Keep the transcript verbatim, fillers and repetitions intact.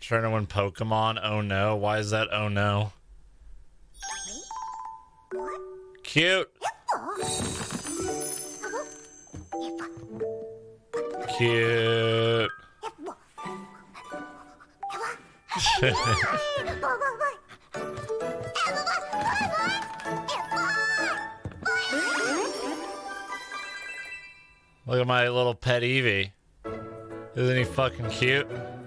Trying to win Pokemon. Oh no. Why is that? Oh no. Cute. Cute. Look at my little pet Eevee. Isn't he fucking cute?